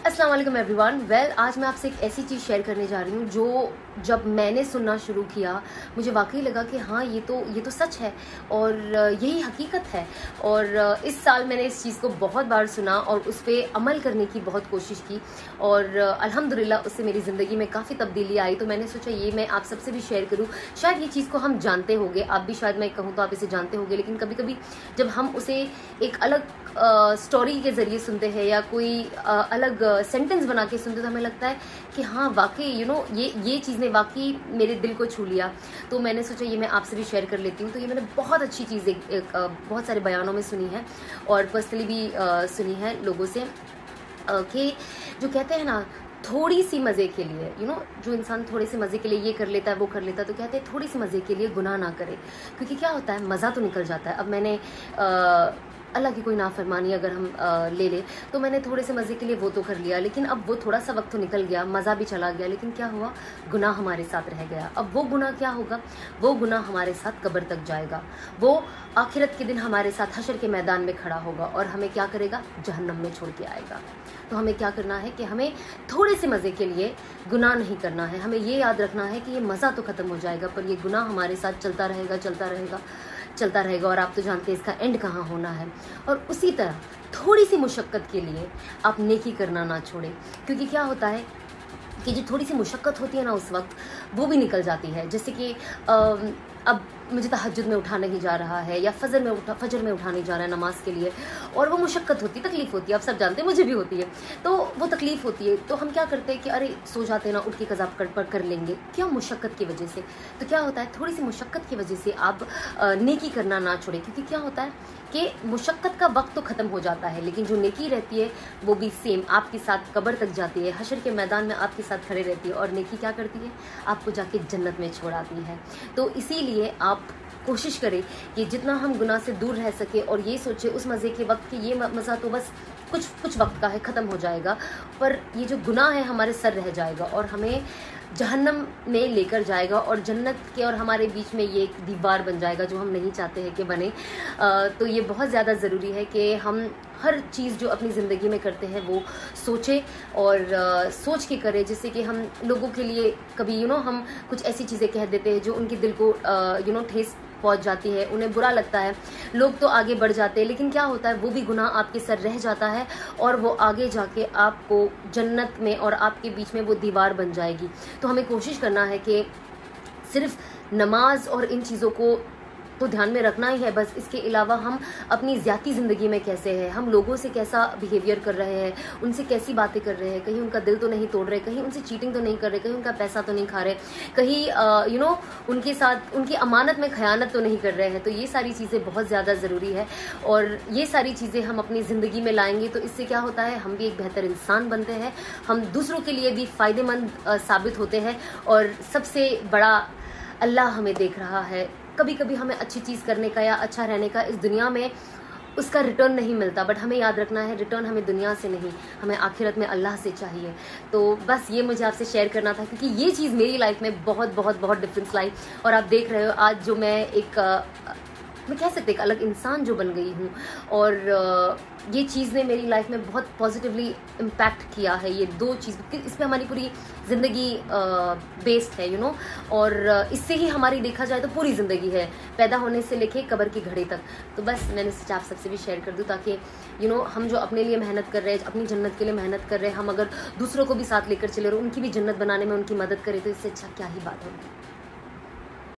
अस्सलाम वालेकुम एवरीवन। आज मैं आपसे एक ऐसी चीज़ शेयर करने जा रही हूँ जो जब मैंने सुनना शुरू किया मुझे वाकई लगा कि हाँ ये तो सच है और यही हकीकत है। और इस साल मैंने इस चीज़ को बहुत बार सुना और उस पर अमल करने की बहुत कोशिश की और अल्हम्दुलिल्लाह उससे मेरी ज़िंदगी में काफ़ी तब्दीली आई। तो मैंने सोचा ये मैं आप सबसे भी शेयर करूँ। शायद ये चीज़ को हम जानते होंगे, आप भी शायद मैं कहूँ तो आप इसे जानते होंगे, लेकिन कभी कभी जब हम उसे एक अलग स्टोरी के ज़रिए सुनते हैं या कोई अलग सेंटेंस बना के सुनते तो हमें लगता है कि हाँ वाकई ये चीज़ ने वाकई मेरे दिल को छू लिया। तो मैंने सोचा ये मैं आपसे भी शेयर कर लेती हूँ। तो ये मैंने बहुत अच्छी चीज़ बहुत सारे बयानों में सुनी है और पर्सनली भी सुनी है लोगों से कि जो कहते हैं ना थोड़ी सी मज़े के लिए जो इंसान थोड़े से मज़े के लिए ये कर लेता है वो कर लेता है, तो कहते हैं थोड़ी सी मज़े के लिए गुनाह ना करे, क्योंकि क्या होता है मज़ा तो निकल जाता है। अब मैंने अल्लाह की कोई नाफरमानी अगर हम ले ले तो मैंने थोड़े से मज़े के लिए वो तो कर लिया, लेकिन अब वो थोड़ा सा वक्त तो निकल गया, मज़ा भी चला गया, लेकिन क्या हुआ गुनाह हमारे साथ रह गया। अब वो गुनाह क्या होगा? वो गुनाह हमारे साथ कब्र तक जाएगा, वो आखिरत के दिन हमारे साथ हशर के मैदान में खड़ा होगा और हमें क्या करेगा? जहन्नम में छोड़ के आएगा। तो हमें क्या करना है कि हमें थोड़े से मज़े के लिए गुनाह नहीं करना है। हमें ये याद रखना है कि ये मज़ा तो ख़त्म हो जाएगा पर ये गुनाह हमारे साथ चलता रहेगा और आप तो जानते हैं इसका एंड कहाँ होना है। और उसी तरह थोड़ी सी मुशक्क़त के लिए आप नेकी करना ना छोड़ें, क्योंकि क्या होता है कि जो थोड़ी सी मुशक्क़त होती है ना उस वक्त वो भी निकल जाती है। जैसे कि अब मुझे तहज्जुद में उठा नहीं जा रहा है या फजर में उठा नहीं जा रहा है नमाज के लिए, और वो मुशक्क़त होती है, तकलीफ़ होती है, आप सब जानते हैं, मुझे भी होती है। तो वो तकलीफ़ होती है तो हम क्या करते हैं कि अरे सो जाते हैं ना, उठ के कज़ा कर लेंगे, क्यों? मुशक्क़त की वजह से। तो क्या होता है थोड़ी सी मुशक्क़त की वजह से आप नेकी करना ना छोड़ें, क्योंकि क्या होता है कि मुशक्क़त का वक्त तो ख़त्म हो जाता है लेकिन जो नेकी रहती है वो भी सेम आपके साथ कब्र तक जाती है, हशर के मैदान में आपके साथ खड़े रहती है। और नेकी क्या करती है? आपको जाके जन्नत में छोड़ाती है। तो इसीलिए आप कोशिश करें कि जितना हम गुनाह से दूर रह सके और ये सोचे उस मज़े के वक्त कि ये मज़ा तो बस कुछ वक्त का है, ख़त्म हो जाएगा, पर ये जो गुनाह है हमारे सर रह जाएगा और हमें जहन्नम में लेकर जाएगा और जन्नत के और हमारे बीच में ये एक दीवार बन जाएगा जो हम नहीं चाहते हैं कि बने। तो ये बहुत ज़्यादा ज़रूरी है कि हम हर चीज़ जो अपनी ज़िंदगी में करते हैं वो सोचें और सोच के करें, जिससे कि हम लोगों के लिए कभी हम कुछ ऐसी चीज़ें कह देते हैं जो उनके दिल को ठेस पहुंच जाती है, उन्हें बुरा लगता है, लोग तो आगे बढ़ जाते हैं, लेकिन क्या होता है वो भी गुनाह आपके सर रह जाता है और वो आगे जाके आपको जन्नत में और आपके बीच में वो दीवार बन जाएगी। तो हमें कोशिश करना है कि सिर्फ नमाज और इन चीज़ों को तो ध्यान में रखना ही है, बस इसके अलावा हम अपनी ज़ाती ज़िंदगी में कैसे हैं, हम लोगों से कैसा बिहेवियर कर रहे हैं, उनसे कैसी बातें कर रहे हैं, कहीं उनका दिल तो नहीं तोड़ रहे, कहीं उनसे चीटिंग तो नहीं कर रहे, कहीं उनका पैसा तो नहीं खा रहे, कहीं उनके साथ उनकी अमानत में खयानत तो नहीं कर रहे हैं। तो ये सारी चीज़ें बहुत ज़्यादा ज़रूरी है और ये सारी चीज़ें हम अपनी ज़िंदगी में लाएंगे तो इससे क्या होता है हम भी एक बेहतर इंसान बनते हैं, हम दूसरों के लिए भी फ़ायदेमंद साबित होते हैं और सबसे बड़ा अल्लाह हमें देख रहा है। कभी कभी हमें अच्छी चीज़ करने का या अच्छा रहने का इस दुनिया में उसका रिटर्न नहीं मिलता, बट हमें याद रखना है रिटर्न हमें दुनिया से नहीं, हमें आखिरत में अल्लाह से चाहिए। तो बस ये मुझे आपसे शेयर करना था क्योंकि ये चीज़ मेरी लाइफ में बहुत बहुत बहुत डिफरेंस लाई और आप देख रहे हो आज जो मैं कह सकते एक अलग इंसान जो बन गई हूँ और ये चीज़ ने मेरी लाइफ में बहुत पॉजिटिवली इम्पैक्ट किया है। ये दो चीज़ इस पर हमारी पूरी ज़िंदगी बेस्ड है और इससे ही हमारी देखा जाए तो पूरी ज़िंदगी है, पैदा होने से लेके कब्र की घड़ी तक। तो बस मैंने सोचा आप सबसे भी शेयर कर दूँ ताकि हम जो अपने लिए मेहनत कर रहे हैं, अपनी जन्नत के लिए मेहनत कर रहे हैं, हम अगर दूसरों को भी साथ लेकर चले और उनकी भी जन्नत बनाने में उनकी मदद करें तो इससे अच्छा क्या ही बात होगी।